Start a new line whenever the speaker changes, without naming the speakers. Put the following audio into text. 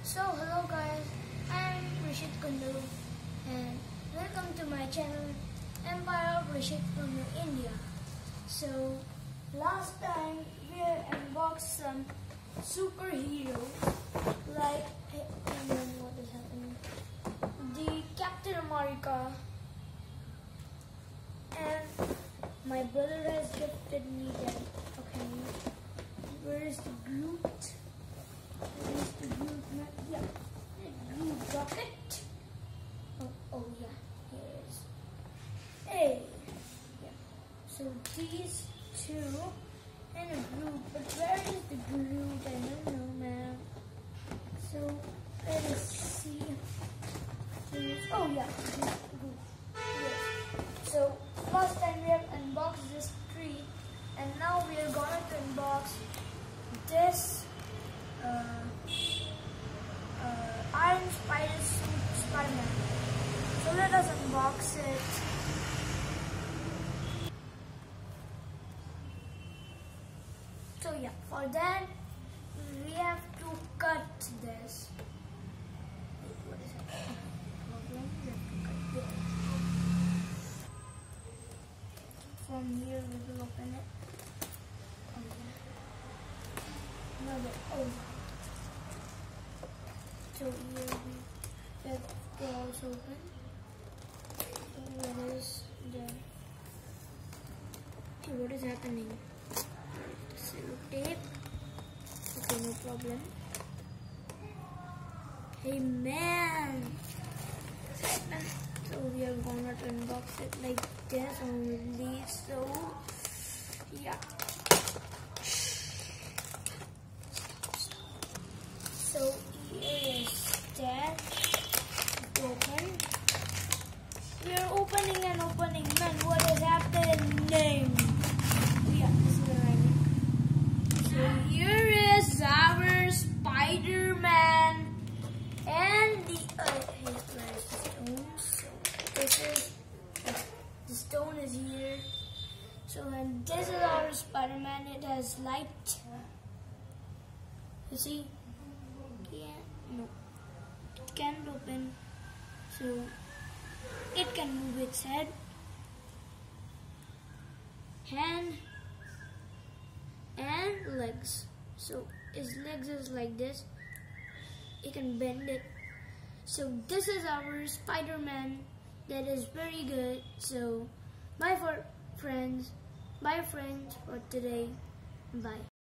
So hello guys, I'm Rishit Kundu and welcome to my channel Empire of Rishit Kundu India. So last time we unboxed some superheroes like what is happening? The Captain America, and my brother has gifted me that. Okay, where is the Groot? Where is the Groot? Yeah, the Groot rocket. Oh yeah, here it is. Hey, yeah. So these two and a Groot, but where is the Groot? I don't know, man. So let us see. Oh yeah, Groot. Yes. So last time we have unboxed this tree, and now we are going to unbox this Iron Spider suit Spider-Man. So let us unbox it. So yeah, for that we have to cut this. What is it? We have to cut this. From here we will open it. So here we have the walls open. So what is there? Okay, what is happening? Sellotape. Okay, no problem. Hey man! So we are gonna unbox it like this only. So yeah. So here is that. Open. We are opening and opening. Man, what is happening? Yeah, this is right. So here is our Spider-Man and the stone. So this is the stone is here. So and this is our Spider-Man. It has light. You see? No, it can't open, so it can move its head, hand and legs. So its legs is like this, it can bend it. So this is our Spider-Man that is very good. So bye friends for today. Bye.